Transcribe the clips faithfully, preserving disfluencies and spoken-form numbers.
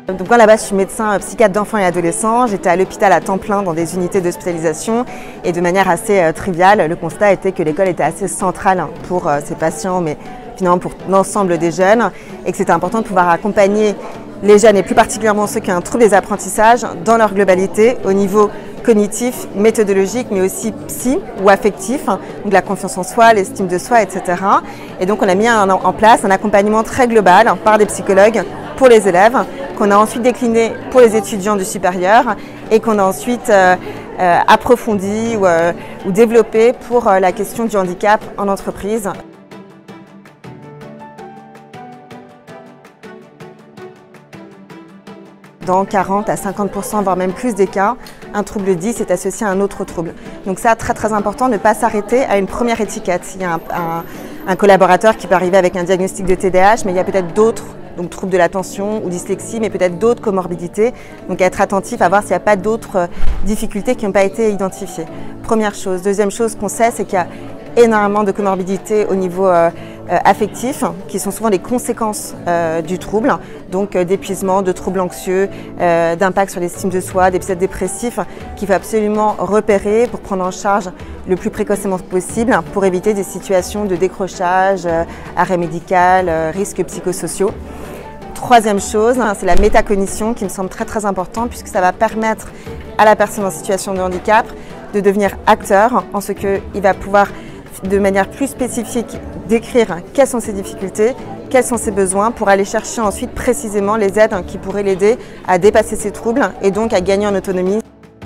Donc moi là-bas je suis médecin psychiatre d'enfants et adolescents, j'étais à l'hôpital à temps plein dans des unités d'hospitalisation et de manière assez euh, triviale, le constat était que l'école était assez centrale pour euh, ces patients mais finalement pour l'ensemble des jeunes et que c'était important de pouvoir accompagner les jeunes et plus particulièrement ceux qui ont un trouble des apprentissages dans leur globalité au niveau cognitif, méthodologique mais aussi psy ou affectif, donc la confiance en soi, l'estime de soi, et cetera. Et donc on a mis un, en place un accompagnement très global par des psychologues pour les élèves, qu'on a ensuite décliné pour les étudiants du supérieur et qu'on a ensuite euh, euh, approfondi ou, euh, ou développé pour euh, la question du handicap en entreprise. Dans quarante à cinquante pour cent, voire même plus des cas, un trouble dix est associé à un autre trouble. Donc ça, très très important, ne pas s'arrêter à une première étiquette. Il y a un, un, un collaborateur qui peut arriver avec un diagnostic de T D A H, mais il y a peut-être d'autres, donc troubles de l'attention ou dyslexie, mais peut-être d'autres comorbidités. Donc être attentif à voir s'il n'y a pas d'autres difficultés qui n'ont pas été identifiées. Première chose. Deuxième chose qu'on sait, c'est qu'il y a énormément de comorbidités au niveau euh, euh, affectif, qui sont souvent des conséquences euh, du trouble, donc euh, d'épuisement, de troubles anxieux, euh, d'impact sur l'estime de soi, d'épisodes dépressifs, qu'il faut absolument repérer pour prendre en charge le plus précocement possible pour éviter des situations de décrochage, euh, arrêt médical, euh, risques psychosociaux. Troisième chose, c'est la métacognition qui me semble très très important puisque ça va permettre à la personne en situation de handicap de devenir acteur en ce qu'il va pouvoir de manière plus spécifique décrire quelles sont ses difficultés, quels sont ses besoins pour aller chercher ensuite précisément les aides qui pourraient l'aider à dépasser ses troubles et donc à gagner en autonomie.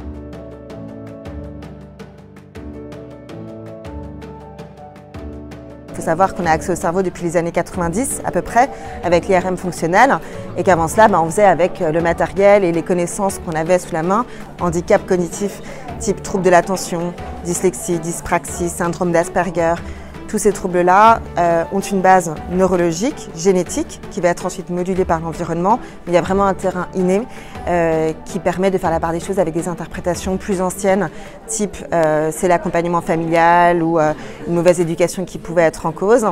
Il faut savoir qu'on a accès au cerveau depuis les années quatre-vingt-dix à peu près avec l'I R M fonctionnel et qu'avant cela ben, on faisait avec le matériel et les connaissances qu'on avait sous la main, handicap cognitif type trouble de l'attention, dyslexie, dyspraxie, syndrome d'Asperger. Tous ces troubles-là euh, ont une base neurologique, génétique, qui va être ensuite modulée par l'environnement. Mais il y a vraiment un terrain inné euh, qui permet de faire la part des choses avec des interprétations plus anciennes, type euh, c'est l'accompagnement familial ou euh, une mauvaise éducation qui pouvait être en cause.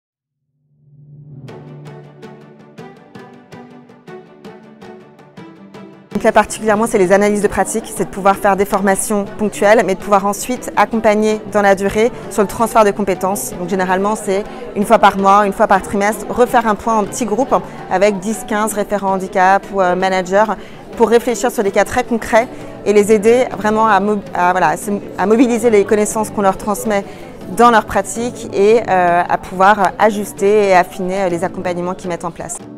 Donc là particulièrement c'est les analyses de pratique, c'est de pouvoir faire des formations ponctuelles mais de pouvoir ensuite accompagner dans la durée sur le transfert de compétences. Donc généralement c'est une fois par mois, une fois par trimestre, refaire un point en petit groupe avec dix quinze référents handicap ou euh, managers pour réfléchir sur des cas très concrets et les aider vraiment à, mo à, voilà, à mobiliser les connaissances qu'on leur transmet dans leur pratique et euh, à pouvoir ajuster et affiner les accompagnements qu'ils mettent en place.